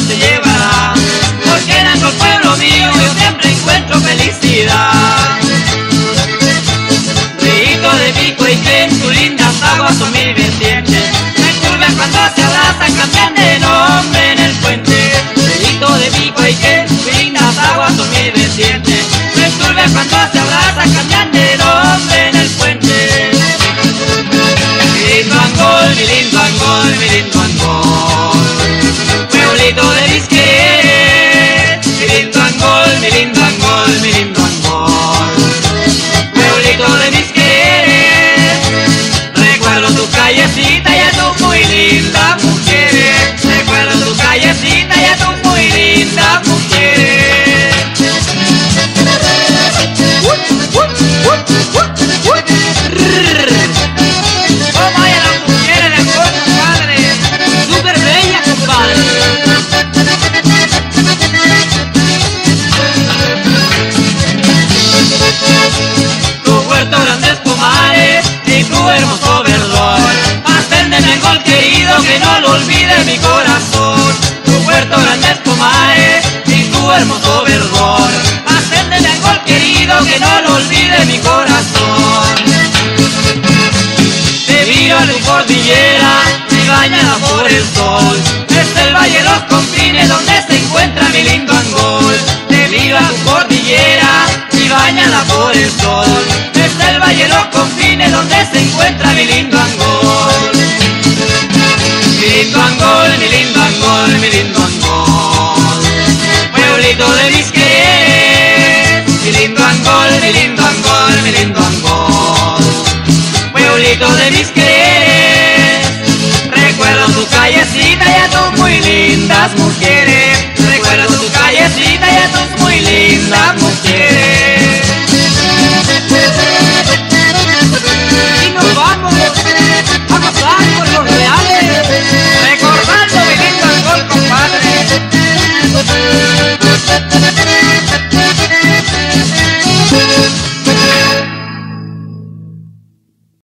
te llevará, porque en Angol, pueblo mío, yo siempre encuentro felicidad. Río de Pico y que en sus lindas aguas son mil vertientes, me enturbian cuando se abrazan, cambian de nombre en el puente. Río de Pico y que en sus lindas aguas son mil vertientes, me enturbian cuando se abrazan, cambian de nombre en el puente. Mi lindo Angol, mi lindo Angol, mi lindo Angol, pueblito de mis quereres. Mi lindo Angol, mi lindo Angol, mi lindo Angol, pueblito de mis quereres. Recuerdo tu callecita y a tus muy lindas mujeres. Recuerdo tu callecita y a tus muy lindas mujeres. ¿Cómo hay a las mujeres de Angol, compadre? Súper bellas, compadre. Tu huerto, grandes pomares y tu hermoso verdor hacen de mi Angol querido que no lo olvide mi corazón. Tu huerto, grandes pomares y tu hermoso verdor hacen de mi Angol querido que no lo olvide mi corazón. Te miro a tu cordillera y bañada por el sol, es el valle de los confines donde se encuentra mi lindo Angol. Te miro a tu cordillera y bañada por el sol, es el valle de los confines donde se encuentra mi lindo Angol. Mi lindo Angol, mi lindo Angol, mi lindo Angol, pueblito de mis quereres. Mi lindo Angol, mi lindo Angol, mi lindo Angol, pueblito de mis quereres. Recuerdo tu callecita y a tus muy lindas mujeres.